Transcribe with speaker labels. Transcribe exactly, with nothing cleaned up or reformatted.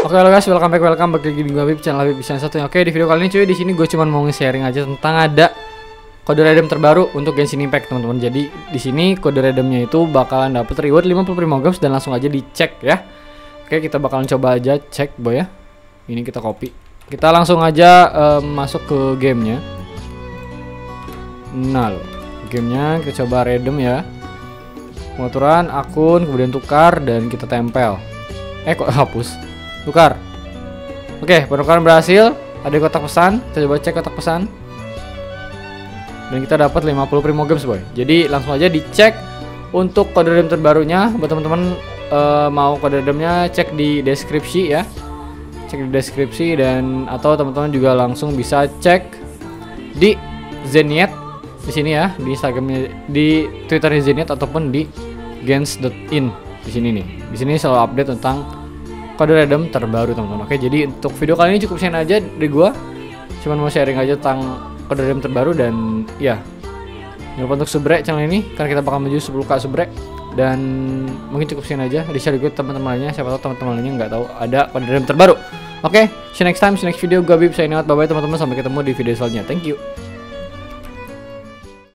Speaker 1: Oke halo guys, welcome back, welcome back lagi di gua Habib, channel Habib Desain satu. Oke, di video kali ini cuy, di sini gue cuma mau nge-sharing aja tentang ada kode redeem terbaru untuk Genshin Impact, teman-teman. Jadi di sini kode redeemnya itu bakalan dapet reward lima puluh primogems dan langsung aja dicek ya. Oke, kita bakalan coba aja cek boy ya. Ini kita copy. Kita langsung aja um, masuk ke gamenya. Nah, gamenya kita coba redeem ya. Pengaturan akun, kemudian tukar dan kita tempel. Eh kok hapus? Tukar. Oke, penukaran berhasil. Ada kotak pesan. Kita coba cek kotak pesan. Dan kita dapat lima puluh primogems boy. Jadi langsung aja dicek untuk kode redeem terbarunya. Buat teman-teman uh, mau kode redeemnya, cek di deskripsi ya. Cek di deskripsi dan atau teman-teman juga langsung bisa cek di Zeniet di sini ya, di Instagramnya, di Twitternya Zeniet ataupun di gens dot in di sini nih. Di sini selalu update tentang kode redeem terbaru teman-teman. Oke, jadi untuk video kali ini cukup sekian aja dari gua. Cuman mau sharing aja tentang kode redeem terbaru dan ya. Jangan lupa untuk subscribe channel ini karena kita bakal menuju sepuluh k subscribe dan mungkin cukup sekian aja. Di-share juga teman-teman lainnya, siapa tahu teman-teman lainnya nggak tahu ada kode redeem terbaru. Oke, see you next time, see you next video. Gua Habib signing out. Bye bye teman-teman, sampai ketemu di video selanjutnya. Thank you.